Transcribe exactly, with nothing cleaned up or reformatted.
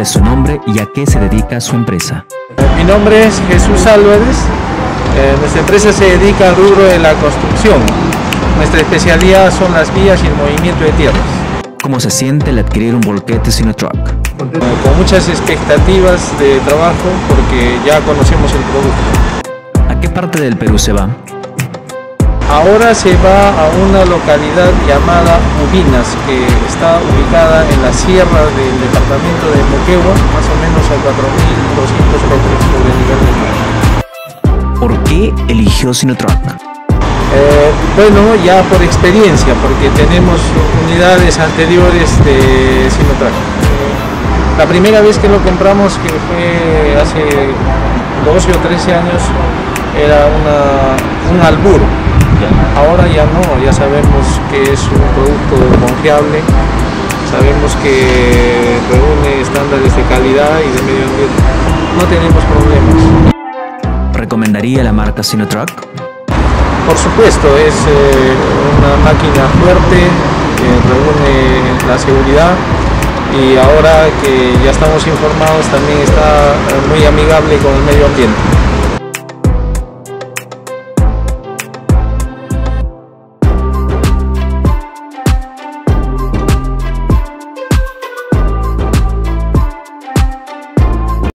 es su nombre y a qué se dedica su empresa. Mi nombre es Jesús Álvarez. Eh, nuestra empresa se dedica al rubro de la construcción. Nuestra especialidad son las vías y el movimiento de tierras. ¿Cómo se siente al adquirir un volquete Sinotruck? Con muchas expectativas de trabajo porque ya conocemos el producto. ¿A qué parte del Perú se va? Ahora se va a una localidad llamada Ubinas, que está ubicada en la sierra del departamento de Moquegua, más o menos a cuatro mil doscientos metros sobre el nivel del mar. ¿Por qué eligió Sinotruck? Eh, bueno, ya por experiencia, porque tenemos unidades anteriores de Sinotruck. La primera vez que lo compramos, que fue hace doce o trece años, era una, un Albur. Ahora ya no, ya sabemos que es un producto confiable, sabemos que reúne estándares de calidad y de medio ambiente. No tenemos problemas. ¿Recomendaría la marca Sinotruck? Por supuesto, es eh, una máquina fuerte, que reúne la seguridad y ahora que ya estamos informados también está muy amigable con el medio ambiente.